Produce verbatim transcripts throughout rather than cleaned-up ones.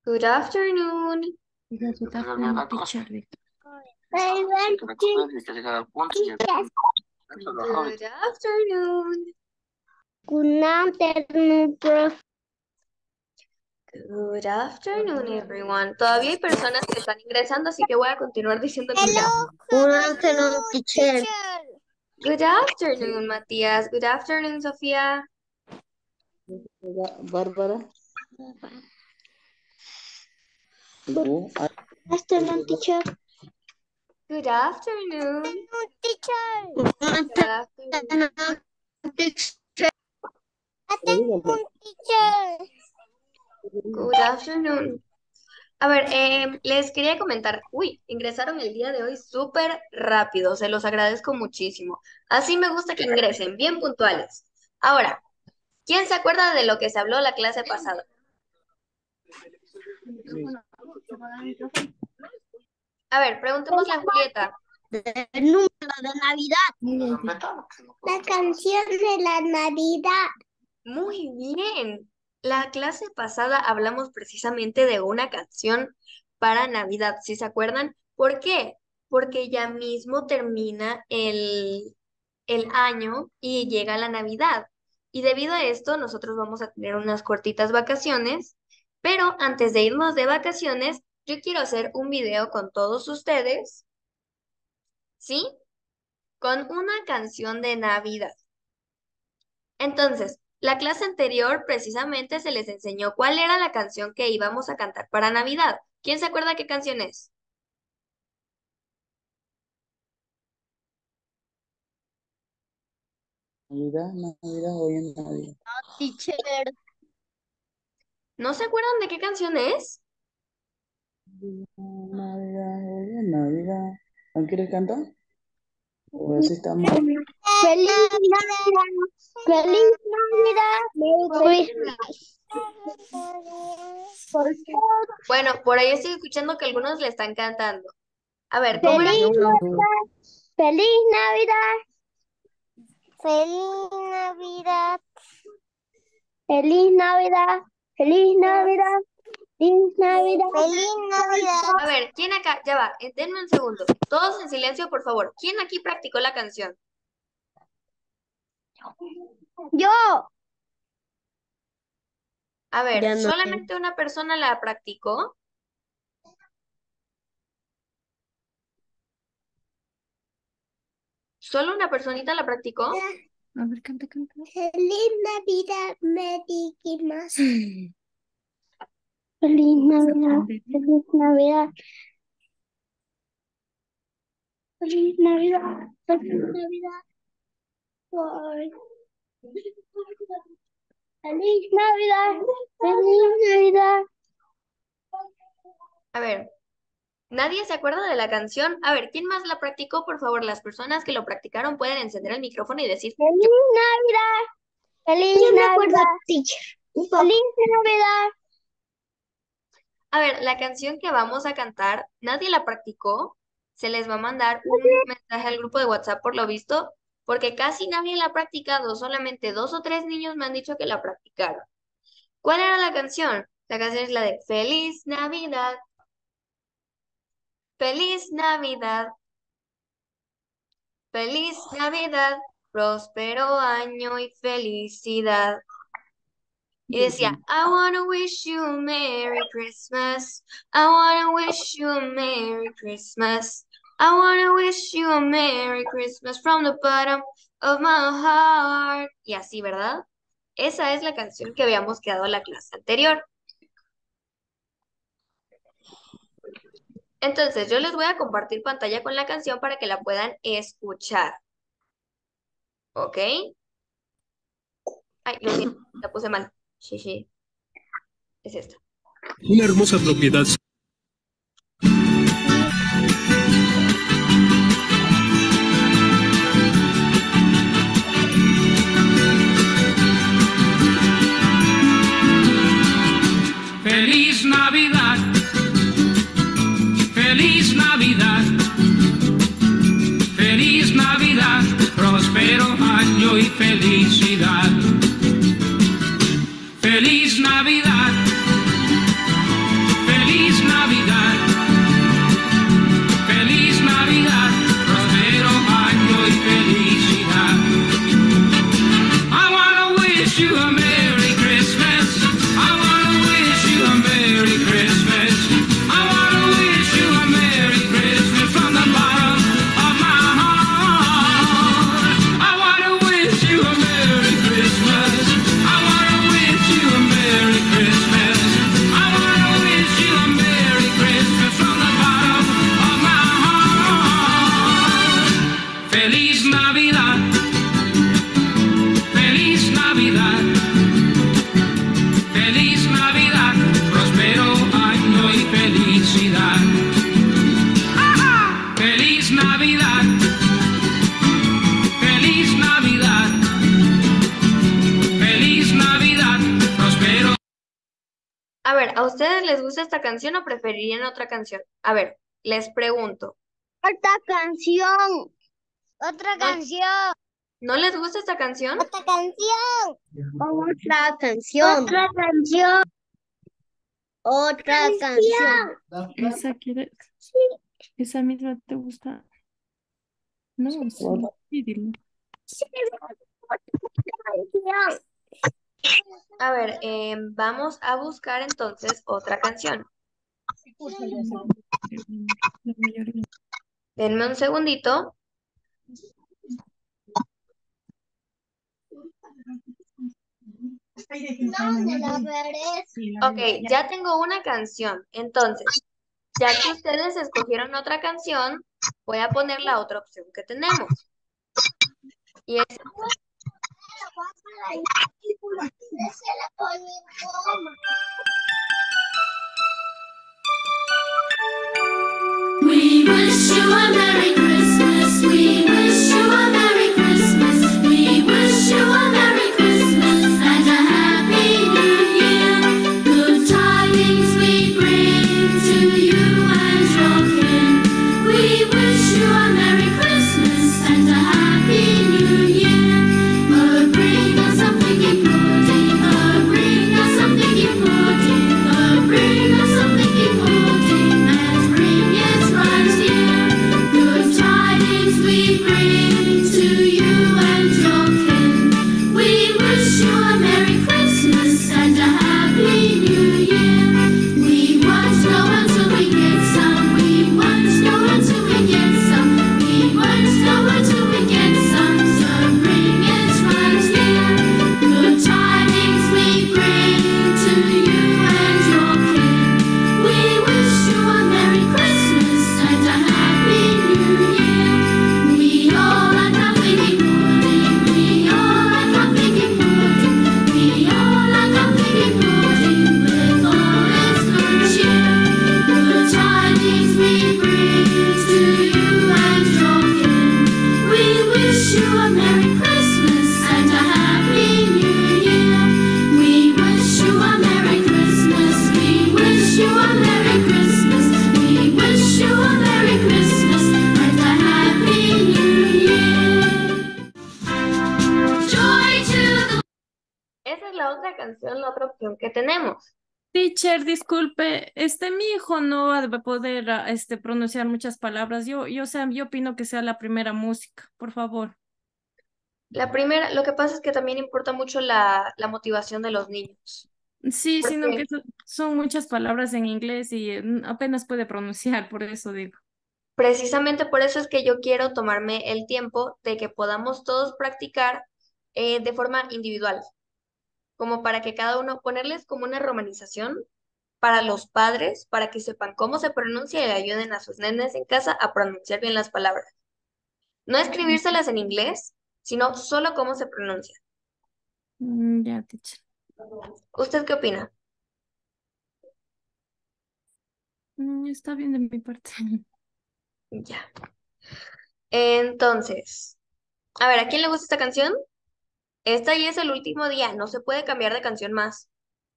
Good afternoon. Good afternoon, teacher. Good afternoon. Good afternoon, prof. Good afternoon, everyone. Todavía hay personas que están ingresando, así que voy a continuar diciendo good afternoon. Good afternoon, teacher. Good afternoon, Matías. Good afternoon, Sofía. Bárbara. Good afternoon, teacher. Good afternoon. Teacher. Good afternoon. Teacher. Teacher. Good afternoon. A ver, eh, les quería comentar, uy, ingresaron el día de hoy súper rápido, se los agradezco muchísimo. Así me gusta que ingresen, bien puntuales. Ahora, ¿quién se acuerda de lo que se habló la clase pasada? A ver, preguntémosle a Julieta. El número de Navidad. La canción de la Navidad. Muy bien. La clase pasada hablamos precisamente de una canción para Navidad, ¿sí se acuerdan? ¿Por qué? Porque ya mismo termina el, el año y llega la Navidad. Y debido a esto, nosotros vamos a tener unas cortitas vacaciones, pero antes de irnos de vacaciones, yo quiero hacer un video con todos ustedes, ¿sí? Con una canción de Navidad. Entonces, la clase anterior precisamente se les enseñó cuál era la canción que íbamos a cantar para Navidad. ¿Quién se acuerda qué canción es? Navidad, Navidad, hoy en Navidad. Teacher. ¿No se acuerdan de qué canción es? Navidad, hoy en Navidad. ¿No quieres cantar? O ver si está mal. Feliz Navidad. Feliz Navidad. Merry Christmas. Bueno, por ahí estoy escuchando que algunos le están cantando. A ver, ¿cómo era? Feliz Navidad. Feliz Navidad. Feliz Navidad. Feliz Navidad. Feliz Navidad. Feliz Navidad. Feliz Navidad. A ver, ¿quién acá? Ya va, eh, denme un segundo. Todos en silencio, por favor. ¿Quién aquí practicó la canción? Yo. A ver, Ya no. ¿solamente una persona la practicó? ¿Solo una personita la practicó? A ver, canta, canta. Feliz Navidad, Merry Christmas. Feliz Navidad, feliz Navidad. Feliz Navidad, feliz Navidad. Ay. Feliz Navidad, feliz Navidad. A ver, ¿nadie se acuerda de la canción? A ver, ¿quién más la practicó? Por favor, las personas que lo practicaron pueden encender el micrófono y decir, Feliz yo. Navidad, feliz Navidad. Feliz Navidad. A ver, la canción que vamos a cantar, ¿nadie la practicó? Se les va a mandar un mensaje al grupo de WhatsApp por lo visto, porque casi nadie la ha practicado, solamente dos o tres niños me han dicho que la practicaron. ¿Cuál era la canción? La canción es la de Feliz Navidad. Feliz Navidad. Feliz Navidad. Próspero año y felicidad. Y decía, I wanna wish you a Merry Christmas. I wanna wish you a Merry Christmas. I wanna wish you a Merry Christmas from the bottom of my heart. Y así, ¿verdad? Esa es la canción que habíamos quedado en la clase anterior. Entonces, yo les voy a compartir pantalla con la canción para que la puedan escuchar. ¿Ok? Ay, lo siento, la puse mal. Sí, sí. Es esta. Una hermosa propiedad. Feliz Navidad, feliz Navidad, feliz Navidad, próspero año y felicidad. Feliz Navidad, A ver, ¿a ustedes les gusta esta canción o preferirían otra canción? A ver, les pregunto. Otra canción. Otra ¿No, canción. ¿no les gusta esta canción? Otra canción. Otra canción. Otra canción. Otra canción. ¿Esa quiere, esa misma te gusta? No, sí, Otra. sí, dilo. Canción. A ver, em, vamos a buscar entonces otra canción. La mayoría. Denme un segundito. No, me la veré. Ok, ya tengo una canción. Entonces, ya que ustedes escogieron otra canción, voy a poner la otra opción que tenemos. Y es We wish you a Merry Christmas. We wish you a Merry Christmas. We wish you a Merry Christmas and a Happy New Year. Good tidings we bring to you and your kin. We wish you a Merry Christmas and a Happy New Year. Oh, bring us some figgy pudding. Oh, bring us some figgy pudding. Oh, bring us some figgy pudding and bring it right here. Good tidings we bring to you and your kin. We wish you a Merry Christmas and a Happy New Year. We won't know until we get some. We won't know until we get some. We won't know until we get some. So bring it right here. Good tidings we bring to you and your kin. We wish you a Merry Christmas and a Happy New Year. We all like a figgy pudding. We all like a figgy pudding. We all like a figgy pudding with all its good cheer. Good tidings we bring to you and your kin. We wish you a Merry Christmas and a Happy New Year. We wish you a Merry Christmas. We wish you a Merry Christmas. We wish you a Merry Christmas and a Happy New Year. Joy to the esa es la otra canción, la otra opción que tenemos. Teacher, disculpe, este, mi hijo no va a poder ah, este, pronunciar muchas palabras. Yo, yo, o sea, yo opino que sea la primera música, por favor. La primera, lo que pasa es que también importa mucho la, la motivación de los niños. Sí, sino que Porque so- son muchas palabras en inglés y eh, apenas puede pronunciar, por eso digo. precisamente por eso es que yo quiero tomarme el tiempo de que podamos todos practicar eh, de forma individual, como para que cada uno ponerles como una romanización para los padres, para que sepan cómo se pronuncia y le ayuden a sus nenes en casa a pronunciar bien las palabras. No escribírselas en inglés, sino solo cómo se pronuncia. Mm, ya, teacher. ¿Usted qué opina? Mm, está bien de mi parte. Ya. Entonces, a ver, ¿a quién le gusta esta canción? Esta ya es el último día, no se puede cambiar de canción más.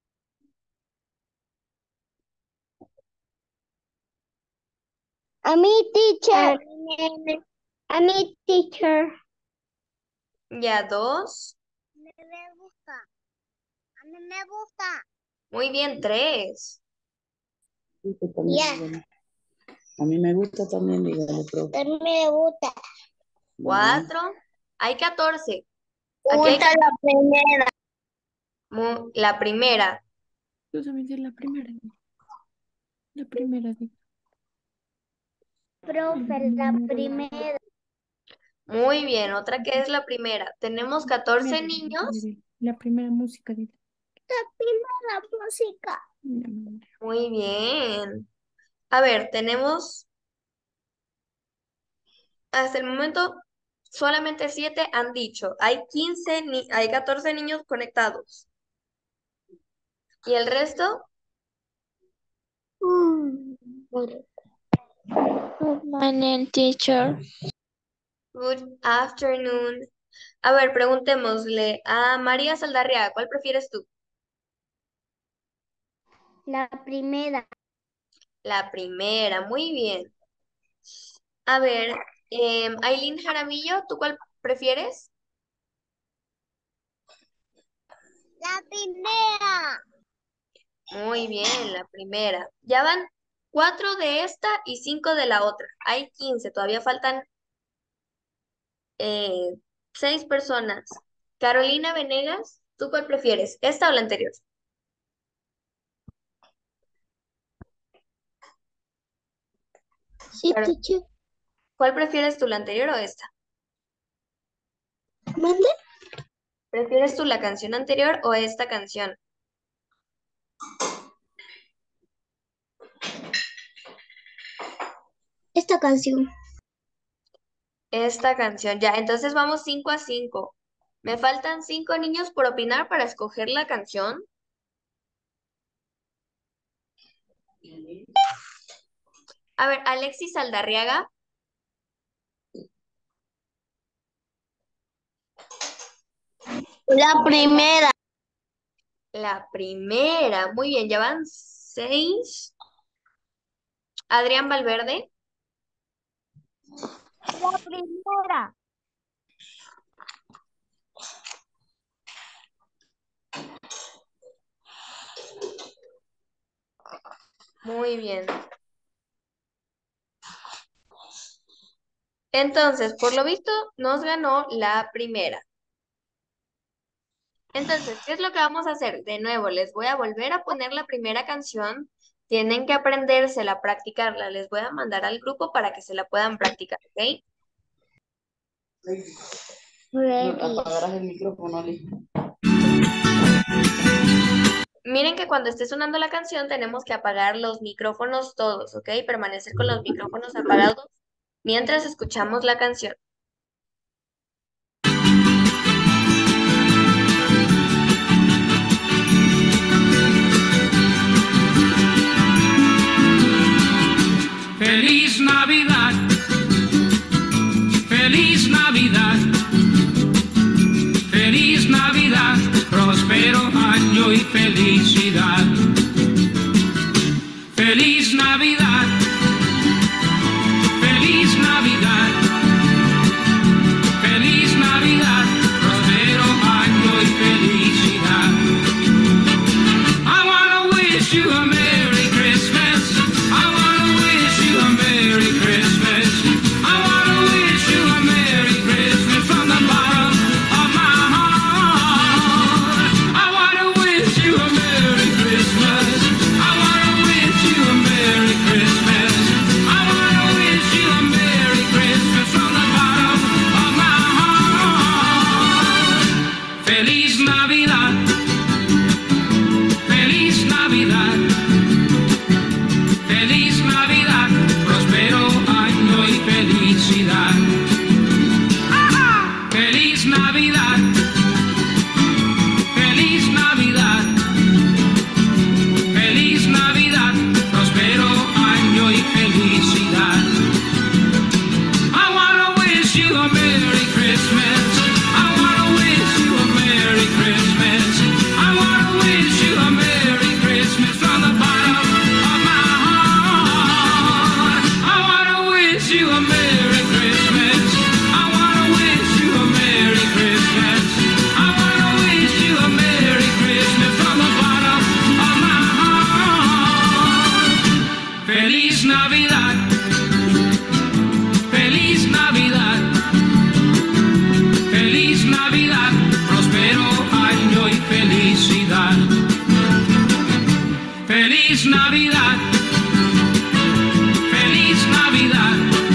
A mi teacher. A mi teacher. Ya, dos. A mí me gusta. A mí me gusta. Muy bien, tres. Sí, que también, Ya. dígale. A mí me gusta también, dígale, profe. A mí me gusta. Cuatro. Hay catorce. Me Aquí hay gusta la primera. mu- la primera. Tú también di la primera. La primera, digo. Profe, la primera. Muy bien, otra que es la primera. Tenemos catorce niños. La primera música, dile. La primera música. La primera. Muy bien. A ver, tenemos hasta el momento solamente siete han dicho. Hay quince ni hay catorce niños conectados. ¿Y el resto? Good morning, teacher. Good afternoon. A ver, preguntémosle a María Saldarriaga, ¿cuál prefieres tú? La primera. La primera, muy bien. A ver, em, Aileen Jaramillo, ¿tú cuál prefieres? La primera. Muy bien, la primera. Ya van cuatro de esta y cinco de la otra. Hay quince, todavía faltan eh, seis personas. Carolina Venegas, ¿tú cuál prefieres? ¿Esta o la anterior? Sí, Caro- teacher. ¿Cuál prefieres tú, la anterior o esta? ¿Mande? ¿Prefieres tú la canción anterior o esta canción? Esta canción. Esta canción, ya. Entonces vamos cinco a cinco. Me faltan cinco niños por opinar para escoger la canción. A ver, Alexis Aldarriaga. La primera. La primera, muy bien, ya van seis. Adrián Valverde. La primera. Muy bien. Entonces, por lo visto, nos ganó la primera. Entonces, ¿qué es lo que vamos a hacer? De nuevo, les voy a volver a poner la primera canción. Tienen que aprendérsela, practicarla. Les voy a mandar al grupo para que se la puedan practicar, ¿ok? No, apagarás el micrófono, Ali. Miren que cuando esté sonando la canción tenemos que apagar los micrófonos todos, ¿ok? Permanecer con los micrófonos apagados mientras escuchamos la canción. Feliz Navidad, feliz Navidad, feliz Navidad, próspero año y felicidad. Feliz Navidad, feliz Navidad, feliz Navidad, próspero año y felicidad. I wanna wish you a Merry Christmas. I wanna wish you a Merry Christmas. I wanna wish you a Merry Christmas from the bottom of my heart. I wanna wish you a Merry Christmas. I wanna wish you a Merry Christmas. I wanna wish you a Merry Christmas from the bottom of my heart. Feliz Navidad. Feliz Navidad. Feliz Navidad, próspero año y felicidad. Feliz Navidad, feliz Navidad, feliz Navidad, próspero año y felicidad. I wanna wish you a Merry Christmas. I wanna wish you a Merry Christmas. I wanna wish you a Merry Christmas from the bottom of my heart. I wanna wish you a Merry Christmas. I wanna wish you a Merry Christmas. I wanna wish you a Merry Christmas from the bottom of my heart. Feliz Navidad. Feliz Navidad. Feliz Navidad, próspero año y felicidad. Feliz Navidad. Feliz Navidad.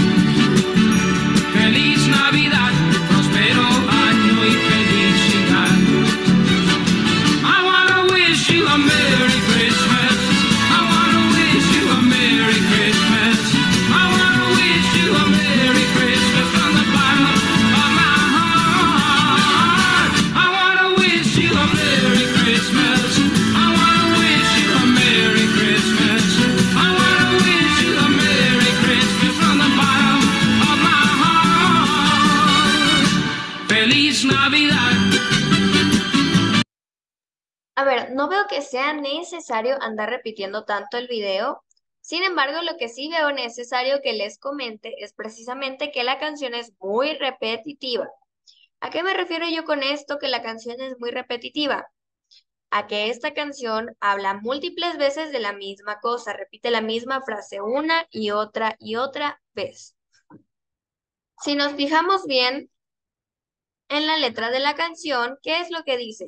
Feliz Navidad, próspero año y felicidad. I wanna wish you a Merry Christmas. I wanna wish you a Merry Christmas. I wanna wish you a Merry Christmas from the bottom of my heart. I wanna wish you a Merry Christmas. I wanna wish you a Merry Christmas. no veo que sea necesario andar repitiendo tanto el video. Sin embargo, lo que sí veo necesario que les comente es precisamente que la canción es muy repetitiva. ¿A qué me refiero yo con esto que la canción es muy repetitiva? A que esta canción habla múltiples veces de la misma cosa, repite la misma frase una y otra y otra vez. Si nos fijamos bien en la letra de la canción, ¿qué es lo que dice?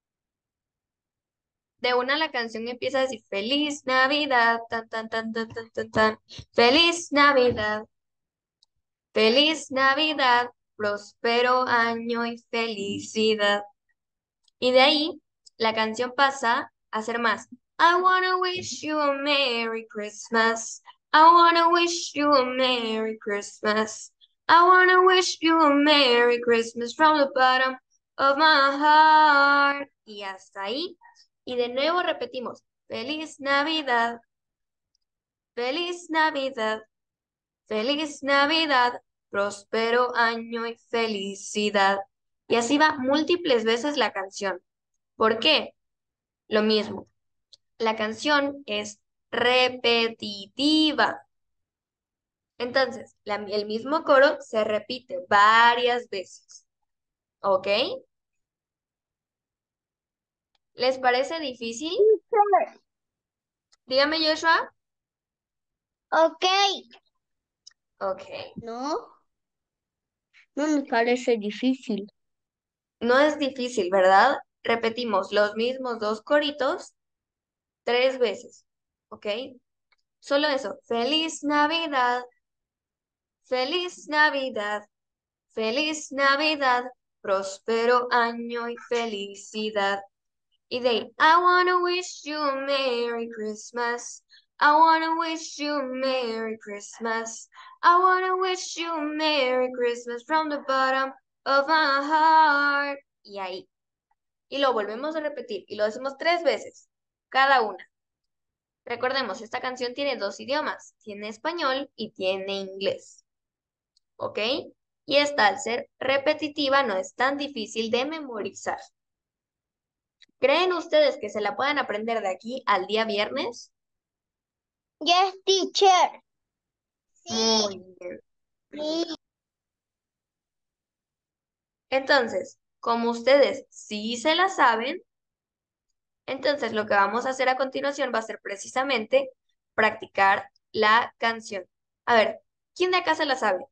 De una la canción empieza a decir Feliz Navidad, tan tan tan tan tan tan tan. Feliz Navidad, Feliz Navidad, próspero año y felicidad. Y de ahí la canción pasa a ser más. I wanna wish you a Merry Christmas. I wanna wish you a Merry Christmas. I wanna wish you a Merry Christmas from the bottom of my heart. Y hasta ahí. Y de nuevo repetimos. Feliz Navidad. Feliz Navidad. Feliz Navidad. Próspero año y felicidad. Y así va múltiples veces la canción. ¿Por qué? Lo mismo. La canción es repetitiva. Entonces, la- el mismo coro se repite varias veces. ¿Ok? ¿Les parece difícil? Dígame, Joshua. Ok. Ok. No, no me parece difícil. No es difícil, ¿verdad? Repetimos los mismos dos coritos tres veces. ¿Ok? Solo eso. Feliz Navidad. Feliz Navidad. Feliz Navidad. Próspero año y felicidad. Y de ahí, I wanna wish you a Merry Christmas. I wanna wish you a Merry Christmas. I wanna wish you a Merry Christmas from the bottom of my heart. Y ahí. Y lo volvemos a repetir. Y lo decimos tres veces. Cada una. Recordemos, esta canción tiene dos idiomas. Tiene español y tiene inglés. ¿Ok? Y esta, al ser repetitiva, no es tan difícil de memorizar. ¿Creen ustedes que se la puedan aprender de aquí al día viernes? Yes, teacher. Muy bien. Sí. Entonces, como ustedes sí se la saben, entonces lo que vamos a hacer a continuación va a ser precisamente practicar la canción. A ver, ¿quién de acá se la sabe?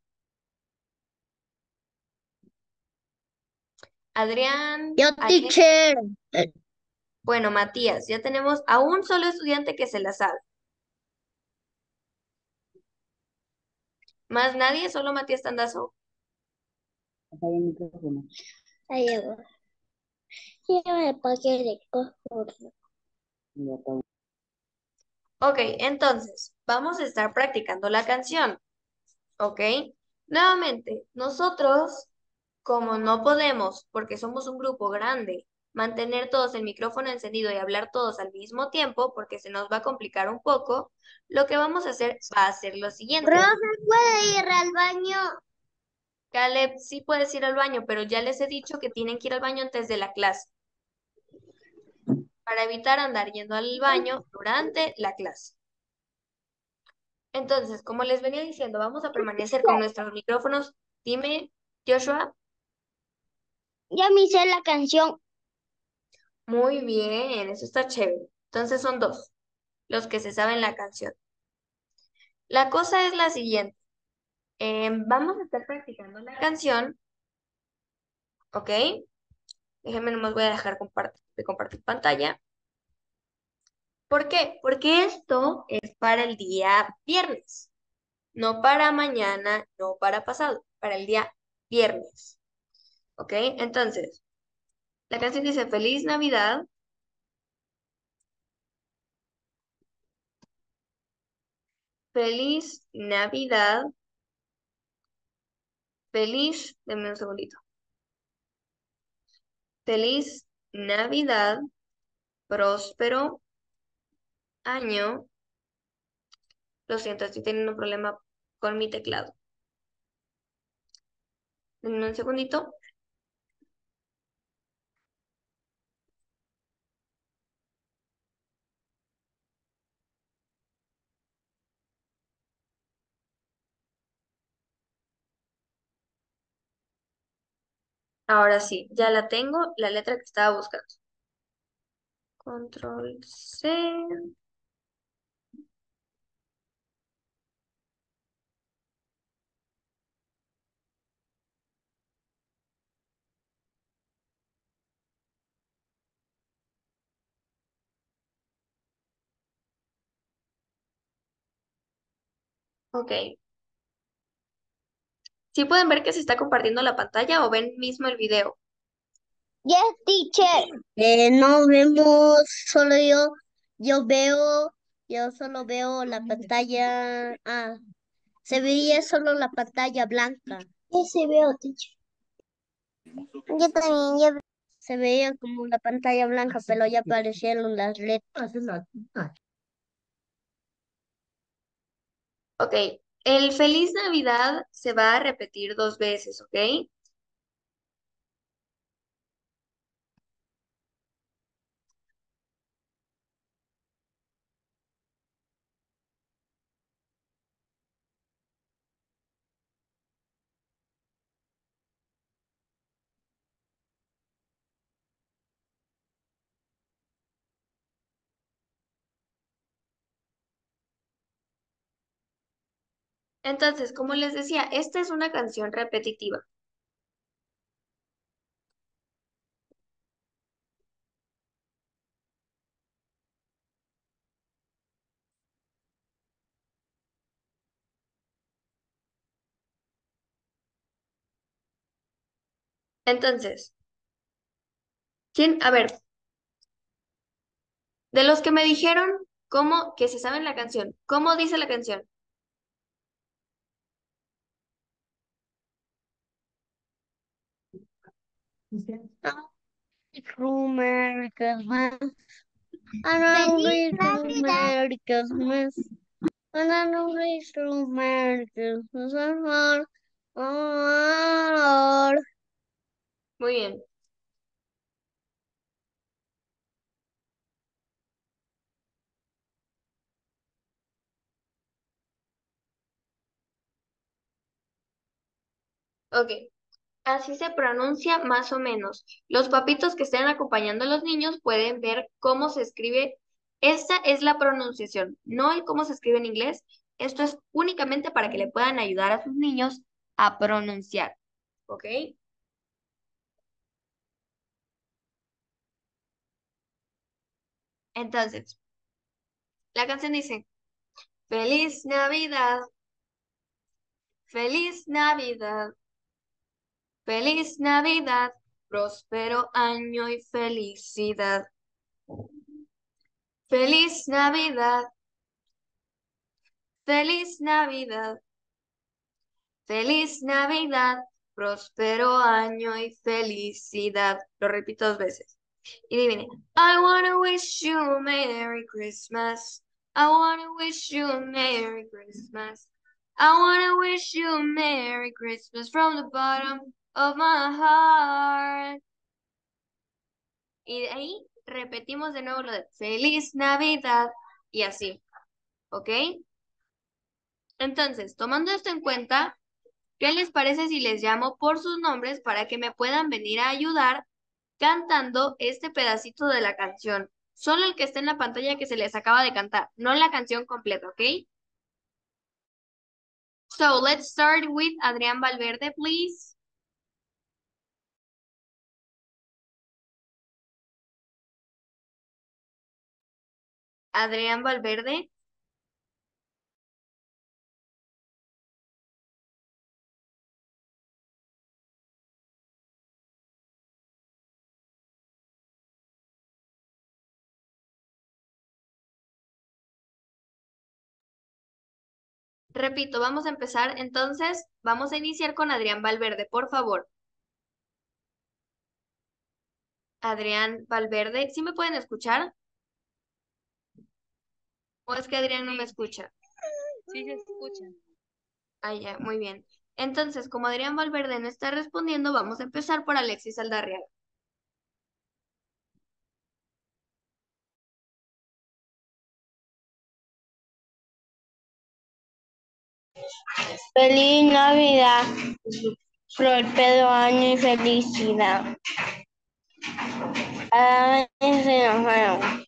Adrián, Yo, Ale. teacher. Bueno, Matías, ya tenemos a un solo estudiante que se la sabe. ¿Más nadie? ¿Solo Matías Tandazo? Apaga el micrófono. Ahí llegó. Ya me pagué de cosas. Y apaga. Ok, entonces, vamos a estar practicando la canción. ¿Ok? Nuevamente, nosotros, como no podemos, porque somos un grupo grande, mantener todos el micrófono encendido y hablar todos al mismo tiempo, porque se nos va a complicar un poco, lo que vamos a hacer va a ser lo siguiente. Rosa, ¿puede ir al baño? Caleb, sí puedes ir al baño, pero ya les he dicho que tienen que ir al baño antes de la clase, para evitar andar yendo al baño durante la clase. Entonces, como les venía diciendo, vamos a permanecer con nuestros micrófonos. Dime, Joshua. Ya me hice la canción. Muy bien, eso está chévere. Entonces son dos, los que se saben la canción. La cosa es la siguiente. Em, vamos a estar practicando la canción, ¿ok? Déjenme, nomás voy a dejar compart- de compartir pantalla. ¿Por qué? Porque esto es para el día viernes, no para mañana, no para pasado, para el día viernes, ¿ok? Entonces, la canción dice Feliz Navidad. Feliz Navidad. Feliz, denme un segundito. Feliz Navidad, próspero año. Lo siento, estoy teniendo un problema con mi teclado. Denme un segundito. Ahora sí, ya la tengo, la letra que estaba buscando. Control C. Ok. ¿Sí pueden ver que se está compartiendo la pantalla o ven mismo el video? Yes, teacher. Eh, no vemos, solo yo, yo veo, yo solo veo la pantalla, ah, se veía solo la pantalla blanca. Yo sí veo, teacher. Yo también, yo se veía como la pantalla blanca, pero ya aparecieron las letras. Ok. El Feliz Navidad se va a repetir dos veces, ¿ok? Entonces, como les decía, esta es una canción repetitiva. Entonces, ¿quién? A ver, de los que me dijeron cómo que se saben la canción, ¿cómo dice la canción? Merry Christmas. I don't Feliz wish you Navidad. Merry Christmas. And I don't wish you Merry Christmas. And all. Muy bien. Ok. Así se pronuncia más o menos. Los papitos que estén acompañando a los niños pueden ver cómo se escribe. Esta es la pronunciación, no el cómo se escribe en inglés. Esto es únicamente para que le puedan ayudar a sus niños a pronunciar. ¿Ok? Entonces, la canción dice, Feliz Navidad, Feliz Navidad, Feliz Navidad, próspero año y felicidad. Feliz Navidad, Feliz Navidad, Feliz Navidad, próspero año y felicidad. Lo repito dos veces. Y adivinen. I wanna wish you a Merry Christmas. I wanna wish you a Merry Christmas. I wanna wish you a Merry Christmas from the bottom of my heart. Y de ahí repetimos de nuevo lo de Feliz Navidad y así. ¿Ok? Entonces, tomando esto en cuenta, ¿qué les parece si les llamo por sus nombres para que me puedan venir a ayudar cantando este pedacito de la canción? Solo el que está en la pantalla que se les acaba de cantar, no la canción completa, ¿ok? So, let's start with Adrián Valverde, please. Adrián Valverde. Repito, vamos a empezar. Entonces, vamos a iniciar con Adrián Valverde, por favor. Adrián Valverde, ¿sí me pueden escuchar? ¿O es que Adrián no me escucha? Sí, se escucha. Ah, ya, muy bien. Entonces, como Adrián Valverde no está respondiendo, vamos a empezar por Alexis Aldarriaga. Feliz Navidad. Próspero año y felicidad. Ay, se enojaron.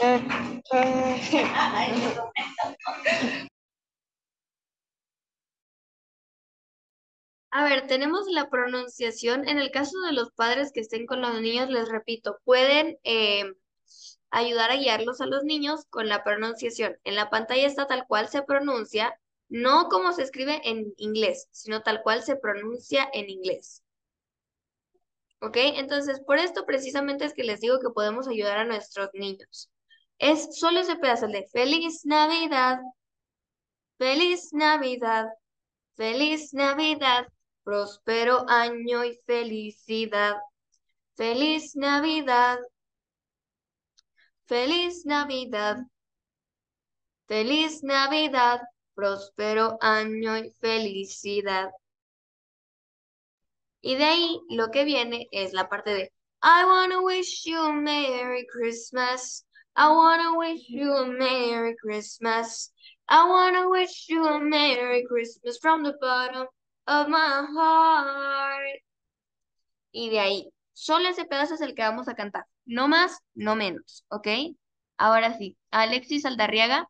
A ver, tenemos la pronunciación. En el caso de los padres que estén con los niños, les repito, pueden eh, ayudar a guiarlos a los niños con la pronunciación. En la pantalla está tal cual se pronuncia, no como se escribe en inglés, sino tal cual se pronuncia en inglés. ¿Ok? Entonces, por esto precisamente es que les digo que podemos ayudar a nuestros niños. Es solo ese pedazo el de Feliz Navidad, Feliz Navidad, Feliz Navidad, próspero año y felicidad. Feliz Navidad, Feliz Navidad, Feliz Navidad, próspero año y felicidad. Y de ahí lo que viene es la parte de I wanna wish you a Merry Christmas. I wanna wish you a Merry Christmas. I wanna wish you a Merry Christmas from the bottom of my heart. Y de ahí, solo ese pedazo es el que vamos a cantar. No más, no menos, ¿ok? Ahora sí, Alexis Aldarriaga.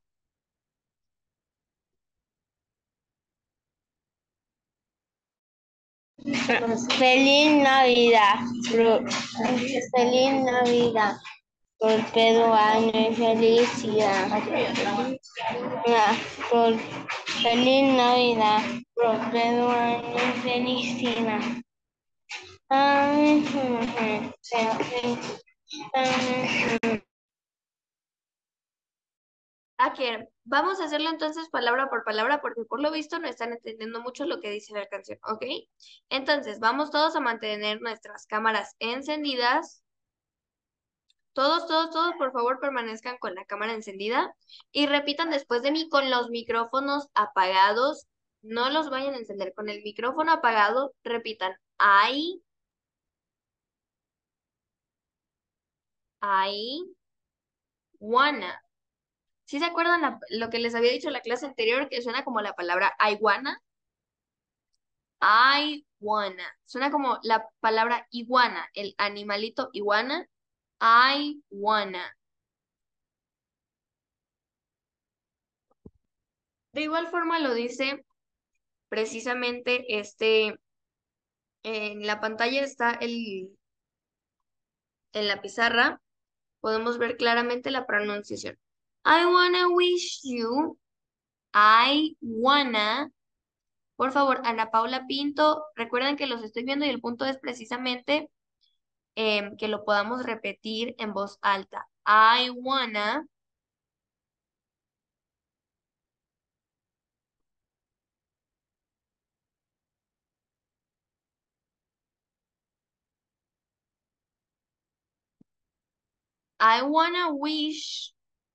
Feliz Navidad. Pro- Feliz Navidad. Próspero año y felicidad. Ah, por- Feliz Navidad. Próspero año y felicidad. Ay, ujú, sí, sí. Ah, que vamos a hacerlo entonces palabra por palabra porque por lo visto no están entendiendo mucho lo que dice la canción, ¿ok? Entonces, vamos todos a mantener nuestras cámaras encendidas. Todos, todos, todos, por favor, permanezcan con la cámara encendida y repitan después de mí con los micrófonos apagados. No los vayan a encender. Con el micrófono apagado, repitan I, I wanna. ¿Sí se acuerdan la- lo que les había dicho en la clase anterior que suena como la palabra I wanna? I wanna. Suena como la palabra iguana, el animalito iguana. I wanna. De igual forma lo dice precisamente este, en la pantalla está el, en la pizarra, podemos ver claramente la pronunciación. I wanna wish you, I wanna. Por favor, Ana Paula Pinto, recuerden que los estoy viendo y el punto es precisamente em, que lo podamos repetir en voz alta. I wanna. I wanna wish,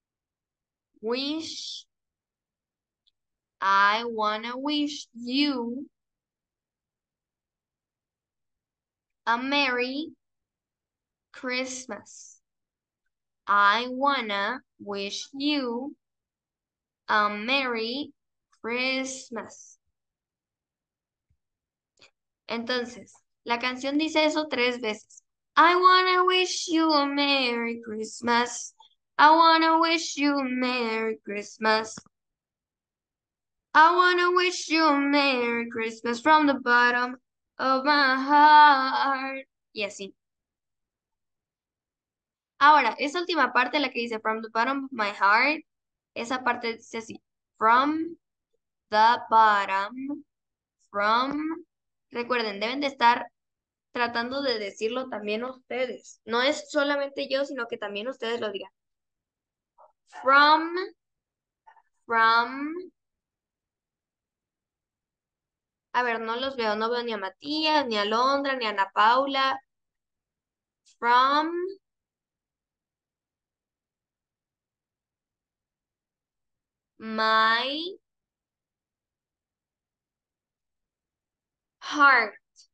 wish, I wanna wish you a Merry Christmas. I wanna wish you a Merry Christmas. Entonces, la canción dice eso tres veces. I wanna wish you a Merry Christmas. I wanna wish you a Merry Christmas. I wanna wish you a Merry Christmas from the bottom of my heart. Y así. Ahora, esa última parte, la que dice from the bottom of my heart, esa parte dice así. From the bottom, from. Recuerden, deben de estar tratando de decirlo también ustedes. No es solamente yo, sino que también ustedes lo digan. From, from. A ver, no los veo, no veo ni a Matías, ni a Londra, ni a Ana Paula. From my heart.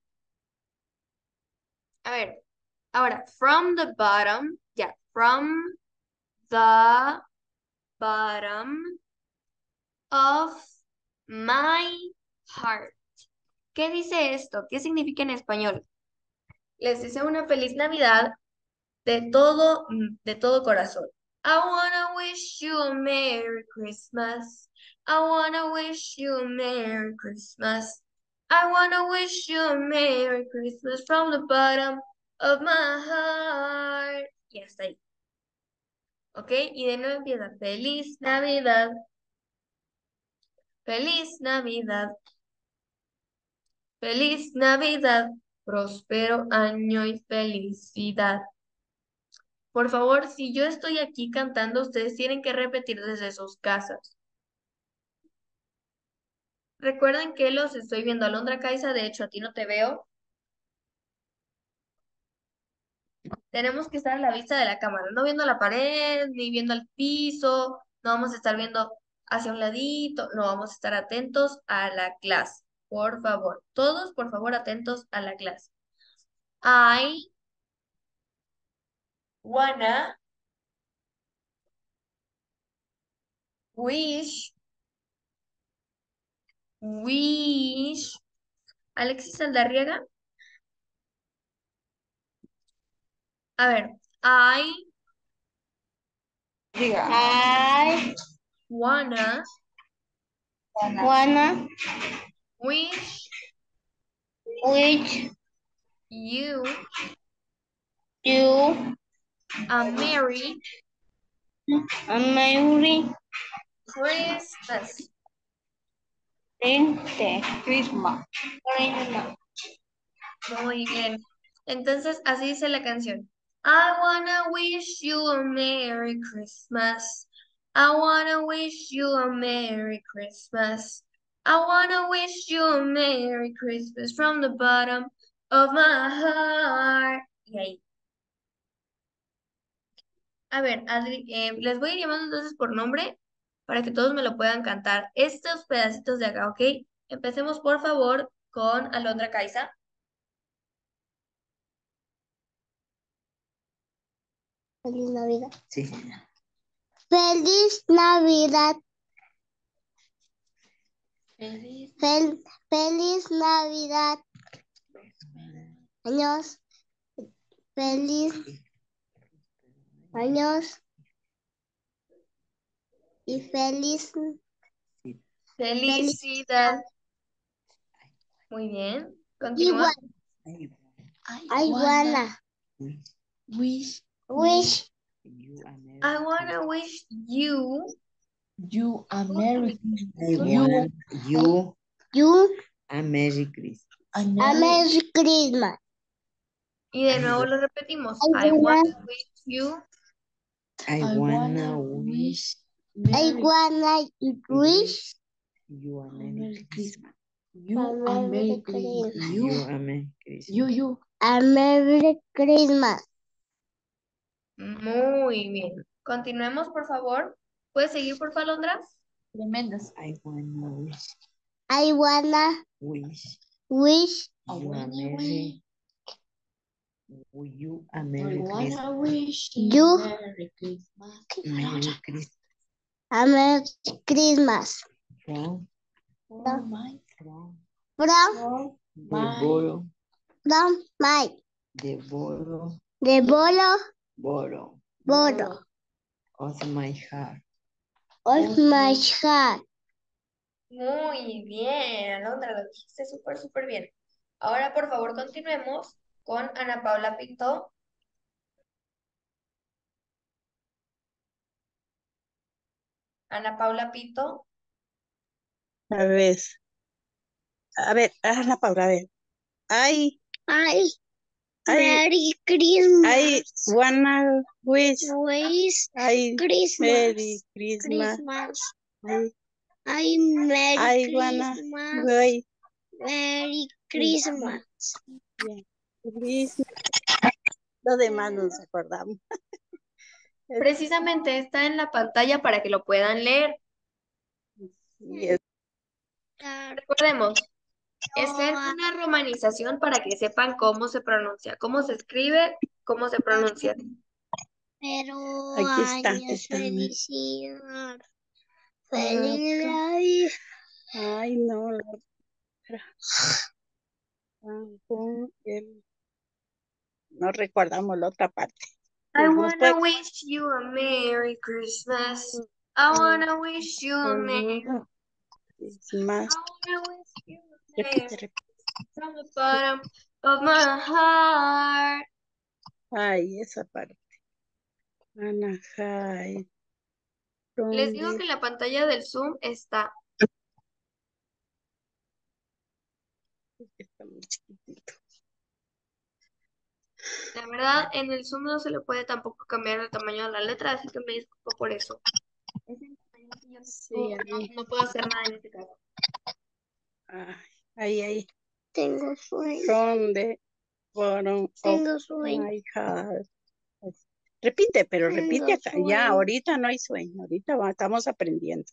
A ver, ahora, from the bottom, ya, from the bottom of my heart. ¿Qué ¿Qué dice esto? ¿Qué significa en español? Les deseo una feliz Navidad de todo, mm, de todo corazón. I wanna wish you a Merry Christmas. I wanna wish you a Merry Christmas. I wanna wish you a Merry Christmas from the bottom of my heart. Y hasta ahí. ¿Ok? Y de nuevo empieza. Feliz Navidad. Feliz Navidad. Feliz Navidad. Próspero año y felicidad. Por favor, si yo estoy aquí cantando, ustedes tienen que repetir desde sus casas. Recuerden que los estoy viendo. Alondra Caiza, de hecho, a ti no te veo. Tenemos que estar a la vista de la cámara, no viendo la pared, ni viendo al piso. No vamos a estar viendo hacia un ladito. No, vamos a estar atentos a la clase. Por favor, todos, por favor, atentos a la clase. I wanna wish, wish. Alexis Aldarriaga. A ver, I Diga. I wanna wanna wish wish you you a Merry a Merry Christmas. Christmas. Christmas. Muy bien. Entonces, así dice la canción. I wanna wish you a Merry Christmas. I wanna wish you a Merry Christmas. I wanna wish you a Merry Christmas from the bottom of my heart. Y ahí. A ver, Adri, eh, les voy a ir llamando entonces por nombre para que todos me lo puedan cantar. Estos pedacitos de acá, ¿ok? Empecemos por favor con Alondra Caiza. Feliz Navidad. Sí. Feliz Navidad. Fel- feliz Navidad. Años. Feliz años. Y feliz. Felicidad. Muy bien. Continúa. Igual. I wanna Wish wish You a Merry I wanna wish you you a Merry I you want you you a Merry Christmas. a a Merry Merry Christmas. y de nuevo lo repetimos. I I wanna- wanna wish you I I wanna wanna wish I Merry wanna wish you a Merry Merry Christmas. you a a Merry Merry Christmas. Christmas. You You a Merry Christmas. you you a Merry Christmas. muy bien. Continuemos, por favor. ¿Puedes seguir, por favor, Alondra? tremendas. I wanna wish I wanna wish wish I you a wanna Merry you a I Merry Christmas. wanna wish You- Merry Christmas. Merry Christmas a Merry Christmas. from Oh my from From the My- bottom from my the bottom the bottom bottom bottom of my heart. of my heart. Muy bien, Alondra, lo dijiste súper, súper bien. Ahora, por favor, continuemos con Ana Paula Pinto. Ana Paula Pinto. A ver, a ver, Ana Paula, a ver. I, I I, Merry Christmas. I wanna wish Wish I Christmas. Merry Christmas. Christmas. I, I Merry I wanna Christmas. wish Merry Christmas. Christmas. Lo demás nos acordamos. Precisamente está en la pantalla para que lo puedan leer. Yes. Recordemos, esta es una romanización para que sepan cómo se pronuncia, cómo se escribe, cómo se pronuncia. Pero Aquí está, años está. felicidad. Ah, Feliz Navidad. Ay, no. Ah, con el- no recordamos la otra parte. I ¿Nos wanna puede- wish you a Merry Christmas. I wanna wish you a Merry Es más, I wanna wish you a repite, Merry repite. from the bottom of my heart. Ay, esa parte. Ana hide Les from digo the- que la pantalla del Zoom está. Está muy chiquitito. La verdad, en el Zoom no se le puede tampoco cambiar el tamaño de la letra, así que me disculpo por eso. Es el tamaño que yo no Sí, puedo, no, ahí. no puedo hacer nada en este caso. Ay, ahí, ahí. Tengo sueño. From the bottom of Tengo sueño. my heart. Repite, pero Tengo repite acá. Ya, sueño. ahorita no hay sueño. Ahorita va- estamos aprendiendo.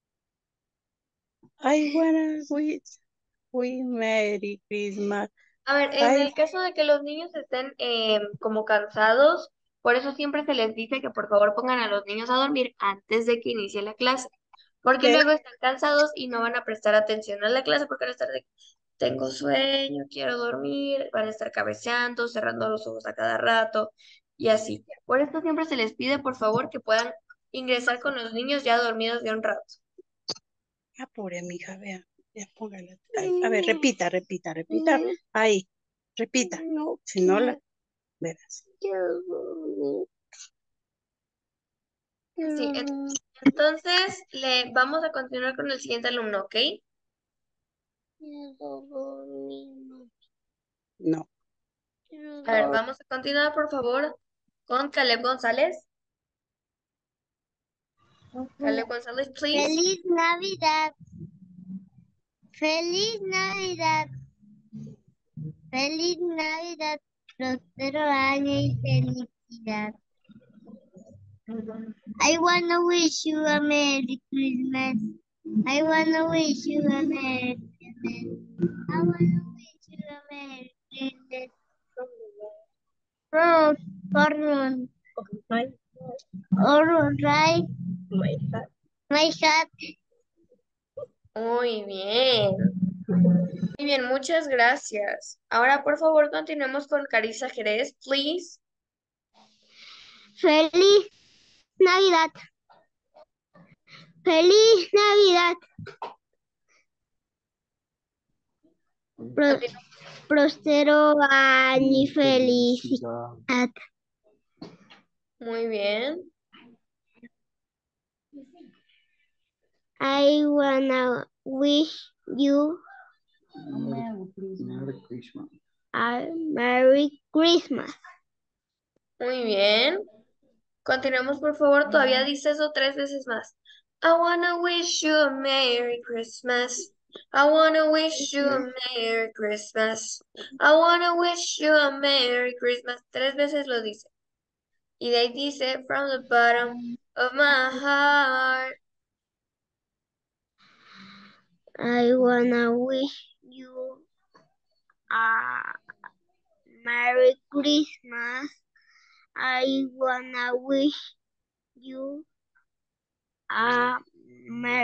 I wanna wish we Merry Christmas. A ver, en Ay, el caso de que los niños estén eh, como cansados, por eso siempre se les dice que por favor pongan a los niños a dormir antes de que inicie la clase, porque pero, luego están cansados y no van a prestar atención a la clase porque van a estar de, tengo sueño, quiero dormir, van a estar cabeceando, cerrando los ojos a cada rato y así. Por esto siempre se les pide por favor que puedan ingresar con los niños ya dormidos de un rato. ah, pobre mija, vea. Ya póngala. Ay, a ver, repita, repita, repita. Ahí, repita. No Si no la verás. quiero dormir. Sí, Quiero en- dormir. entonces le vamos a continuar con el siguiente alumno, ¿ok? Quiero dormir. No. Quiero A ver, dormir. vamos a continuar, por favor, con Caleb González. Caleb González, please. Feliz Navidad. Feliz Navidad. Feliz Navidad. Próspero año y felicidad. I wanna wish you a Merry Christmas. I wanna wish you a Merry Christmas. I wanna wish you a Merry Christmas. From Pardon. All right. My hat. Muy bien. Muy bien, muchas gracias. Ahora, por favor, continuemos con Carissa Jerez, please. Feliz Navidad. Feliz Navidad. Pro- próspero año y felicidad. Muy bien. I wanna wish you Merry Christmas. a Merry Christmas. Muy bien. Continuemos, por favor. Todavía dice eso tres veces más. I wanna wish you a Merry Christmas. I wanna wish you a Merry Christmas. I wanna wish you a Merry Christmas. Tres veces lo dice. Y de ahí dice, from the bottom of my heart. I wanna wish you a Merry Christmas. I wanna wish you a Merry